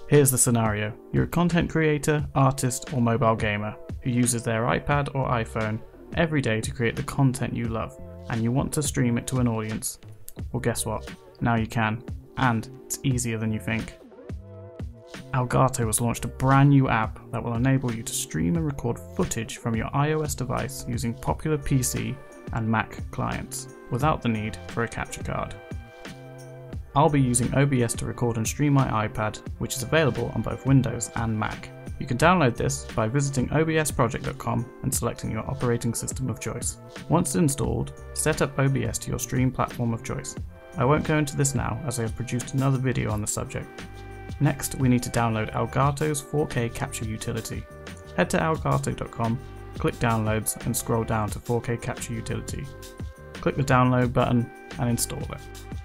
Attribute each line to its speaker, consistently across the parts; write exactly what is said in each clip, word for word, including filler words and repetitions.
Speaker 1: Here's the scenario. You're a content creator, artist, or mobile gamer who uses their iPad or iPhone every day to create the content you love, and you want to stream it to an audience. Well, guess what? Now you can, and it's easier than you think. Elgato has launched a brand new app that will enable you to stream and record footage from your iOS device using popular P C and Mac clients, without the need for a capture card. I'll be using O B S to record and stream my iPad, which is available on both Windows and Mac. You can download this by visiting O B S project dot com and selecting your operating system of choice. Once installed, set up O B S to your stream platform of choice. I won't go into this now as I have produced another video on the subject. Next, we need to download Elgato's four K capture utility. Head to elgato dot com, click downloads and scroll down to four K capture utility. Click the download button and install it.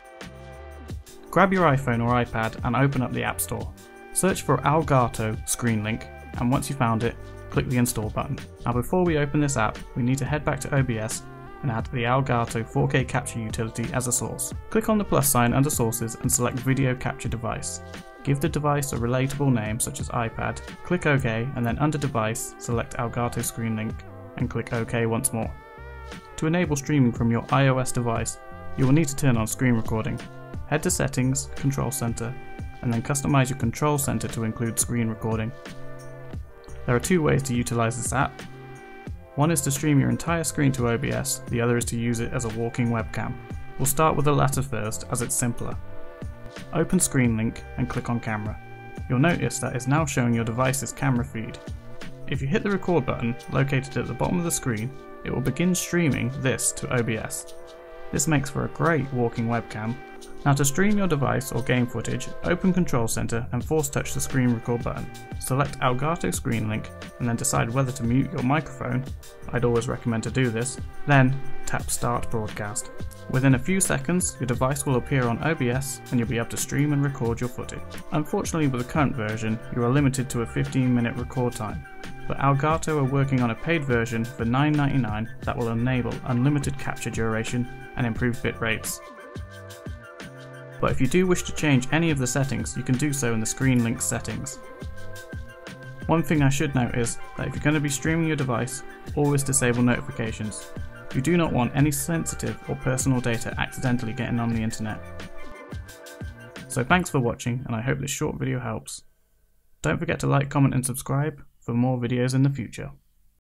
Speaker 1: Grab your iPhone or iPad and open up the App Store. Search for Elgato Screen Link, and once you found it, click the install button. Now before we open this app, we need to head back to O B S and add the Elgato four K capture utility as a source. Click on the plus sign under sources and select video capture device. Give the device a relatable name such as iPad, click OK, and then under device select Elgato Screen Link and click OK once more. To enable streaming from your iOS device, you will need to turn on screen recording. Head to Settings, Control Center, and then customize your control center to include screen recording. There are two ways to utilize this app. One is to stream your entire screen to O B S, the other is to use it as a walking webcam. We'll start with the latter first as it's simpler. Open Screen Link and click on Camera. You'll notice that it's now showing your device's camera feed. If you hit the record button located at the bottom of the screen, it will begin streaming this to O B S. This makes for a great walking webcam. Now to stream your device or game footage, open Control Center and force touch the screen record button. Select Elgato Screen Link and then decide whether to mute your microphone. I'd always recommend to do this. Then tap Start Broadcast. Within a few seconds, your device will appear on O B S and you'll be able to stream and record your footage. Unfortunately, with the current version, you are limited to a fifteen minute record time, but Elgato are working on a paid version for nine ninety-nine that will enable unlimited capture duration and improved bit rates. But if you do wish to change any of the settings, you can do so in the Screen Link settings. One thing I should note is that if you're going to be streaming your device, always disable notifications. You do not want any sensitive or personal data accidentally getting on the internet. So thanks for watching, and I hope this short video helps. Don't forget to like, comment and subscribe for more videos in the future.